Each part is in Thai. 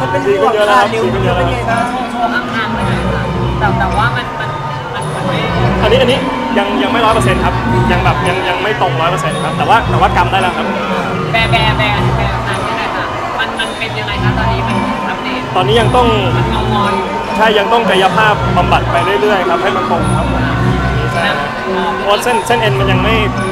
เป็นดีขึ้นเยอะแล้วครับดีขึ้นเยอะแล้วโชว์ห่างๆเลยค่ะแต่ว่ามันไม่อันนี้ยังไม่100%ครับยังแบบยังไม่ตรง100%ครับแต่ว่ากำได้แล้วครับแบนนี่แหละค่ะมันเป็นยังไงคะตอนนี้มันอัปเดตตอนนี้ยังต้องมันงอยใช่ยังต้องกายภาพบำบัดไปเรื่อยๆครับให้มันตรงครับเพราะเส้นเอ็นมันยังไม่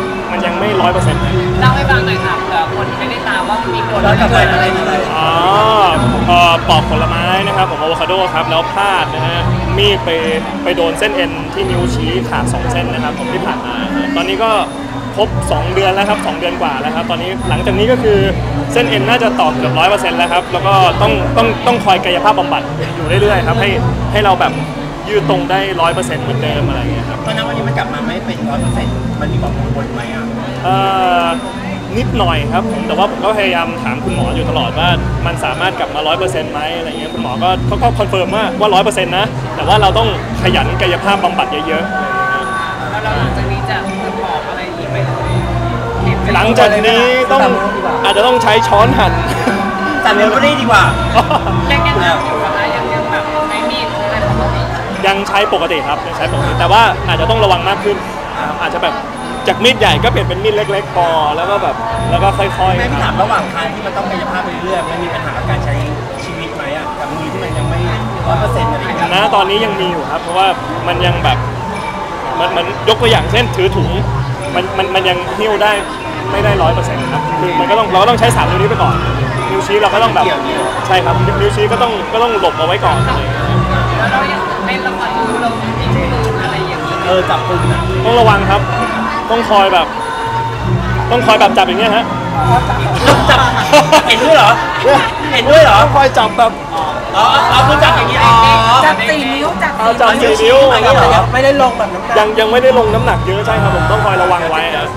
100% เล่าให้ฟังหน่อยค่ะเผื่อคนไม่ได้ตามว่ามีกฎอะไรอ๋อปอกผลไม้นะครับผมอะโวคาโดครับแล้วพลาดนะฮะมีดไปโดนเส้นเอ็นที่นิ้วชี้ขาด2เส้นนะครับผมที่ผ่านมาตอนนี้ก็ครบ2เดือนแล้วครับ2เดือนกว่าแล้วครับตอนนี้หลังจากนี้ก็คือเส้นเอ็นน่าจะต่อเกือบ100%แล้วครับแล้วก็ต้องคอยกายภาพบำบัดอยู่เรื่อยๆครับให้เราแบบยืดตรงได้100%เหมือนเดิมอะไรอย่างเงี้ยครับตอนนั้นวันนี้มันกลับมาไม่เป็น100%มันมีความกังวลไหมอ่ะนิดหน่อยครับผมแต่ว่าผมก็พยายามถามคุณหมออยู่ตลอดว่ามันสามารถกลับมา100%ไหมอะไรเงี้ยคุณหมอก็เขาก็คอนเฟิร์มว่า100%นะแต่ว่าเราต้องขยันกายภาพบำบัดเยอะๆแล้วหลังจากนี้จะบอกอะไรอีกไหมหลังจากนี้อาจจะต้องใช้ช้อนหั่นแต่เมลก็ได้ดีกว่ายังอยู่นะคะยังแบบใช้มีดอะไรปกติยังใช้ปกติครับยังใช้ปกติแต่ว่าอาจจะต้องระวังมากขึ้นอาจจะแบบจากมีดใหญ่ก็เปลี่ยนเป็นมีดเล็กๆพอแล้วก็ค่อยๆแม่พี่ถามระหว่างทางที่มันต้องกายภาพไปเรื่อยๆมันมีปัญหาการใช้ชีวิตไหมอ่ะกับมือที่มันยังไม่100%อะไรอย่างเงี้ยนะตอนนี้ยังมีอยู่ครับเพราะว่ามันยังแบบมันยกตัวอย่างเช่นถือถุงมันยังหิ้วได้ไม่ได้100%ครับคือมันก็ต้องเราก็ต้องใช้3นิ้วนี้ไปก่อนนิ้วชี้เราก็ต้องแบบใช่ครับนิ้วชี้ก็ต้องหลบเอาไว้ก่อนแล้วเรายังไม่ระวังเรายิงปืนอะไรอย่างนี้จับปืนต้องระวังครับต้องคอยแบบจับอย่างเงี้ยฮะจับเห็นด้วยเหรอต้องคอยจับแบบคือจับอย่างนี้จับ4 นิ้วจับ4 นิ้วไม่ได้ลงแบบน้ำหนักยังไม่ได้ลงน้ำหนักเยอะใช่ครับผมต้องคอยระวังไว้ครับ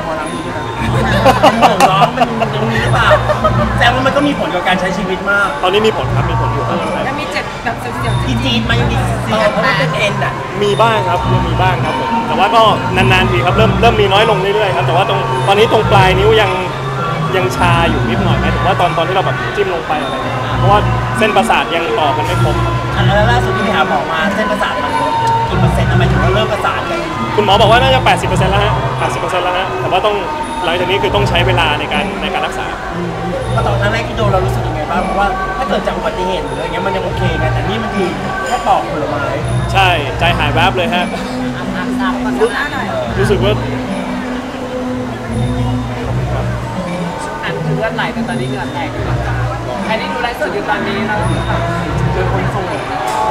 ร้องมันยังมีหรือเปล่าแต่ว่ามันก็มีผลกับการใช้ชีวิตมากตอนนี้มีผลครับมีผลอยู่แล้วมีเจ็บแบบเสียวๆจีนมันยังมีเสียวเพราะมันเป็นเอ็นอ่ะมีบ้างครับมีบ้างครับผมแต่ว่าก็นานๆทีครับเริ่มมีน้อยลงเรื่อยๆครับแต่ว่าตอนนี้ตรงปลายนิ้วยังชาอยู่นิดหน่อยไหมถึงว่าตอนที่เราแบบจิ้มลงไปอะไรเพราะว่าเส้นประสาทยังต่อกันไม่ครบแล้วล่าสุดที่ไปหาหมอมาเส้นประสาทมันกี่%ทำไมถึงว่าเริ่มประสานกันคุณหมอบอกว่าน่าจะ 80% แล้วฮะ 80% แล้วฮะแต่ว่าต้องหลังจากนี้คือต้องใช้เวลาในการรักษาพอตอนครั้งแรกที่โดนเรารู้สึกยังไงบ้างเพราะว่าถ้าเกิดจากอุบัติเหตุหรืออะไรเงี้ยมันยังโอเคไงแต่นี่มันคือแค่ปอกผลไม้ใช่ใจหายแวบเลยฮะรู้สึกว่าเลือดไหลแต่ตอนนี้เหงื่อแตกใครที่ดูไลฟ์สดอยู่ตอนนี้นะเป็นคนโสด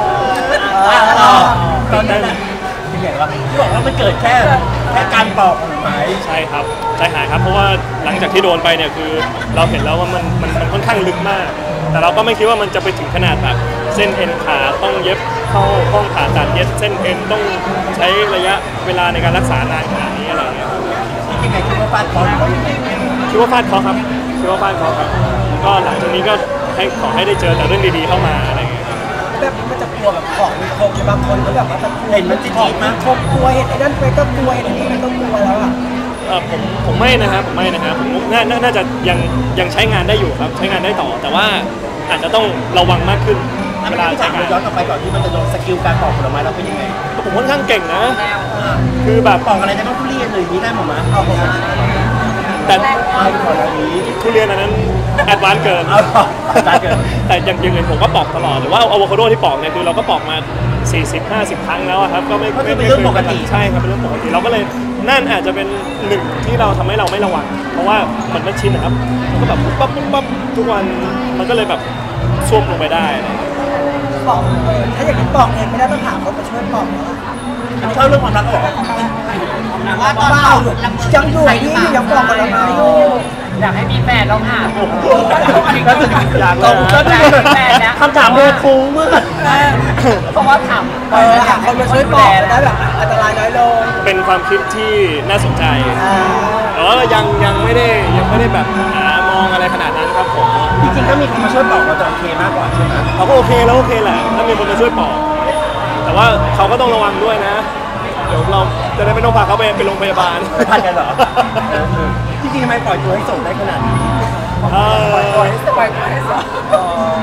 ตอนนั้นเป็นไงวะที่บอกว่ามันเกิดแค่การปอกผลไม้ใช่ครับใจหายครับเพราะว่าหลังจากที่โดนไปเนี่ยคือเราเห็นแล้วว่ามันค่อนข้างลึกมากแต่เราก็ไม่คิดว่ามันจะไปถึงขนาดแบบเส้นเอ็นขาต้องเย็บเข้าห้องผ่าตัดเย็บเส้นเอ็นต้องใช้ระยะเวลาในการรักษานานขนาดนี้อะไรเงี้ยยังไงคิดว่าฟาดเคราะห์คิดว่าฟาดเคราะห์ครับก็หลังจากนี้ก็ขอให้ได้เจอแต่เรื่องดีๆเข้ามาอะไรเงี้ยแบบมันจะกลัวแบบของมีคมบางคนก็แบบว่าเห็นมันจี๊ดมากคมกลัวเห็นไอ้นั่นไปก็กลัวเห็นไอ้นี่มันก็กลัวแล้วอ่ะผมไม่นะครับผมน่าจะยังใช้งานได้อยู่ครับใช้งานได้ต่อแต่ว่าอาจจะต้องระวังมากขึ้นเวลาใช้งานย้อนกลับไปก่อนที่มันจะโดนสกิลการปอกผลไม้เราเป็นยังไงผมค่อนข้างเก่งนะคือแบบปอกอะไรได้บ้างทุเรียนหรือนี้ได้หมดมั้ยแต่ทุเรียนอันนั้นแอดวานซ์เกินแต่อย่างอื่นผมก็ปอกตลอดหรือว่าอะโวคาโดที่ปอกเนี่ยคือเราก็ปอกมา40-50 ครั้งแล้วครับก็ไม่เป็นเรื่องปกติใช่ครับเป็นเรื่องปกติเราก็เลยนั่นอาจจะเป็นหนึ่งที่เราทำให้เราไม่ระวังเพราะว่ามันไม่ชินนะครับมันก็แบบปั๊บทุกวันมันก็เลยแบบซ่วมลงไปได้ปอกถ้าอย่างนี้ปอกเองไม่ได้ต้องหาคนมาช่วยปอกอันนี้เข้าเรื่องความรักหรอว่าตอนปอกยังอยู่ที่ยังปอกกันแล้วไงอยากให้มีแฟนลองหาอยากเลยคำถามโมฟูเมื่อเพราะว่าถามคนมาช่วยปอกได้แบบอันตรายน้อยลงเป็นความคิดที่น่าสนใจยังไม่ได้แบบมองอะไรขนาดนั้นครับผมจริงๆก็มีคนมาช่วยปอกเราจะโอเคมากกว่าใช่ไหมเราก็โอเคแหละถ้ามีคนมาช่วยปอกแต่ว่าเขาก็ต้องระวังด้วยนะเดี๋ยวเราจะได้ไม่ต้องพาเขาไปโรงพยาบาลพันกันเหรอจริงๆทำไมปล่อยตัวให้ส่งได้ขนาดนี้ปล่อยตัวให้ส่ง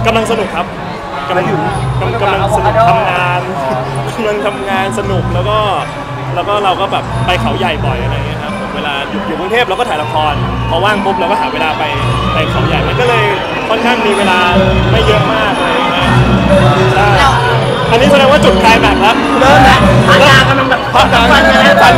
กำลังสนุกครับกำลังสนุกทำงานกำลังทำงานสนุกแล้วก็เราก็แบบไปเขาใหญ่บ่อยอะไรเงี้ยครับเวลาอยู่กรุงเทพเราก็ถ่ายละครพอว่างปุ๊บเราก็หาเวลาไปเขาใหญ่มันก็เลยค่อนข้างมีเวลาไม่เยอะมากเลยนะใช่อันนี้แสดงว่าจุดคลายแม็กซ์แล้วเริ่มแล้วพันยากำลังแบบพันกันแล้วทำ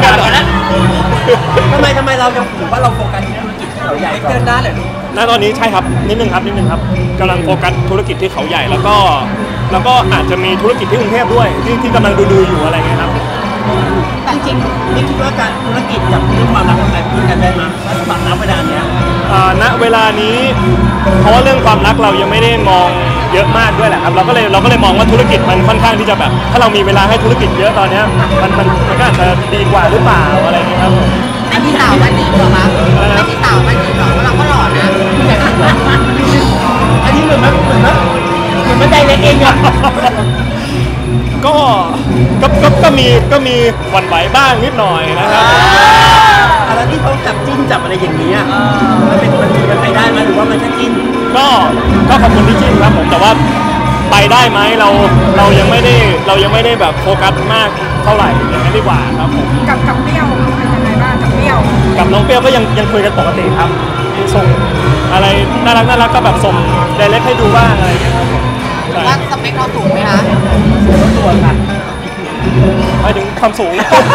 ไมเรายังถือว่าเราโฟกัสที่ธุรกิจที่เขาใหญ่เกินหน้าเลยณตอนนี้ใช่ครับนิดนึงครับกำลังโฟกัสธุรกิจที่เขาใหญ่แล้วก็อาจจะมีธุรกิจที่กรุงเทพด้วยที่กำลังดูอยู่อะไรเงี้ยครับจริงๆไม่คิดว่าการธุรกิจกับเรื่องความรักของใครพูดกันได้ไหมสำหรับณเวลาเนี้ยณเวลานี้เพราะว่าเรื่องความรักเรายังไม่ได้มองเยอะมากด้วยแหละครับเราก็เลยมองว่าธุรกิจมันค่อนข้างที่จะแบบถ้าเรามีเวลาให้ธุรกิจเยอะตอนเนี้ยมันก็อาจจะดีกว่าหรือเปล่าอะไรเงี้ยครับอันที่สาวมันดีกว่ามั้งอันที่สาวมันดีกว่าเราก็หล่อนะอันนี้เหมือนมันได้เล็กเองอะก็มีหวั่นไหวบ้างนิดหน่อยนะครับอะไรที่เขาจับจิ้นจับอะไรอย่างนี้มันไปได้ไหมหรือว่ามันแค่จิ้นก็ขอบคุณที่จิ้นครับผมแต่ว่าไปได้ไหมเรายังไม่ได้แบบโฟกัสมากเท่าไหร่อย่างนั้นดีกว่าครับผมกับเปรี้ยวเป็นยังไงบ้างกับเปรี้ยวกับน้องเปรี้ยวก็ยังคุยกันปกติครับส่งอะไรน่ารักก็แบบส่งไดเรกให้ดูบ้างอะไรอย่างเงี้ยครับว่าสเปคเราสูงไหมคะตัวค่ะไปถึงความสูง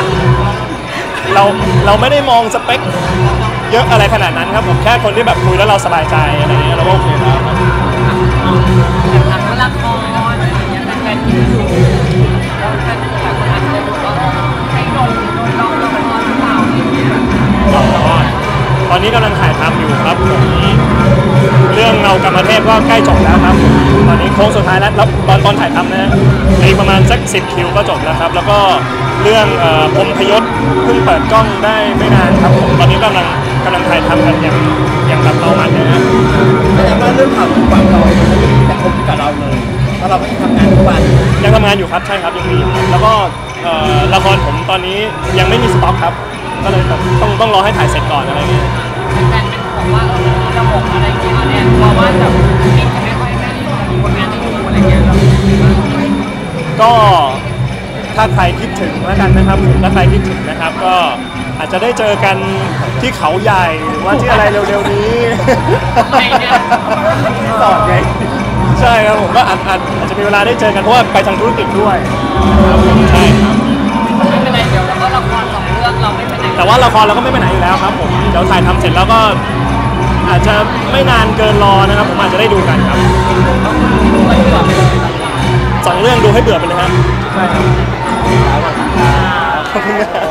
เราไม่ได้มองสเปคเยอะอะไรขนาดนั้นครับผมแค่คนที่แบบคุยแล้วเราสบายใจอะไรอย่างเงี้ยเราก็โอเคแล้วครับหลังละครอะไรอย่างเงี้ยแฟนๆที่ดูแล้วแฟนหลายคนอาจจะบอกว่าให้โดนลองละครหรือเปล่าอย่างเงี้ยตอนนี้กำลังถ่ายทำอยู่ครับผมเรื่องเงากรรมเทพก็ใกล้จบแล้วครับตอนนี้โค้งสุดท้ายแล้วตอนถ่ายทำนะในประมาณสัก10 คิวก็จบแล้วครับแล้วก็เรื่องพรหมพยศเพิ่งเปิดกล้องได้ไม่นานครับผมตอนนี้กำลังถ่ายทำกันอย่างแบบเมามันนะฮะแต่ว่าเรื่องข่าวทุกวันเราจะคบกับเราเลยเพราะเราไม่ได้ทำงานทุกวันยังทำงานอยู่ครับใช่ครับยังมีแล้วก็ละครผมตอนนี้ยังไม่มีสต็อกครับก็เลยต้องรอให้ถ่ายเสร็จก่อนอะไรเงี้ยแฟนเป็นบอกว่าระบบอะไรเงี้ยเนี่ยเพราะว่าแบบมิกจะไม่ค่อยได้มีผลงานให้ดูอะไรเงี้ยก็ถ้าใครคิดถึงแล้วกันนะครับถ้าใครคิดถึงนะครับก็อาจจะได้เจอกันที่เขาใหญ่หรือว่าที่อะไรเร็วๆนี้สอดไงใช่ครับผมก็อาจจะมีเวลาได้เจอกันเพราะว่าไปทางธุรกิจด้วยครับใช่ครับไม่เป็นไรเดี๋ยวเราก็ละคร2 เรื่องเราไม่ไปไหนแต่ว่าละครเราก็ไม่ไปไหนอยู่แล้วครับผมเดี๋ยวถ่ายทำเสร็จแล้วก็อาจจะไม่นานเกินรอนะครับผมอาจจะได้ดูกันครับ2 เรื่องดูให้เบื่อไปเลยครับใช่ครับขอบคุณครับ